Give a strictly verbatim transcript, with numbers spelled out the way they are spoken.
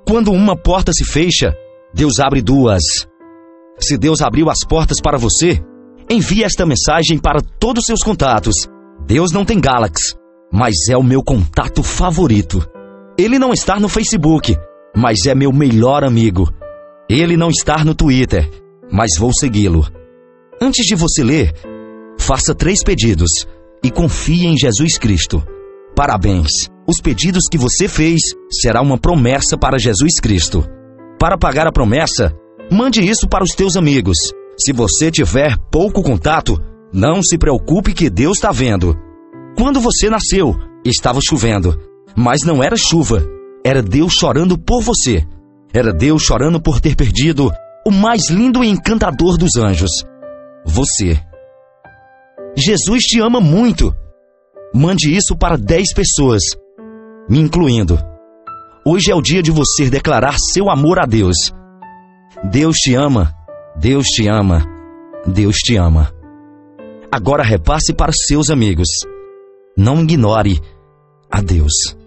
Quando uma porta se fecha, Deus abre duas. Se Deus abriu as portas para você, envie esta mensagem para todos os seus contatos. Deus não tem Galaxy, mas é o meu contato favorito. Ele não está no Facebook, mas é meu melhor amigo. Ele não está no Twitter, mas vou segui-lo. Antes de você ler, faça três pedidos e confie em Jesus Cristo. Parabéns! Os pedidos que você fez será uma promessa para Jesus Cristo. Para pagar a promessa, mande isso para os teus amigos. Se você tiver pouco contato, não se preocupe que Deus está vendo. Quando você nasceu, estava chovendo, mas não era chuva. Era Deus chorando por você. Era Deus chorando por ter perdido o mais lindo e encantador dos anjos. Você. Jesus te ama muito. Mande isso para dez pessoas, me incluindo. Hoje é o dia de você declarar seu amor a Deus. Deus te ama, Deus te ama, Deus te ama. Agora repasse para seus amigos. Não ignore a Deus.